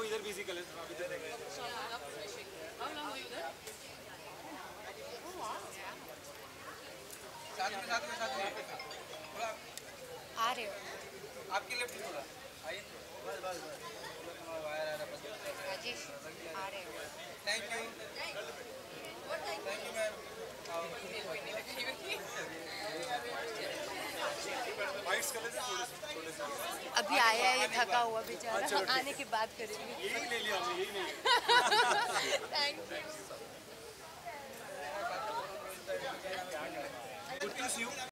इधर busy colour इधर है। साथ में थोड़ा आ रहे हो आपकी लेफ्ट थोड़ा आइए बस बस बस वायर आ रहा है राजेश आ रहे हो। Thank you ma'am. अभी आया है ये थका हुआ बेचारा, आने के बाद करेंगे। यही ले लिया हमने, यही ले लिया। Thank you. Good to see you.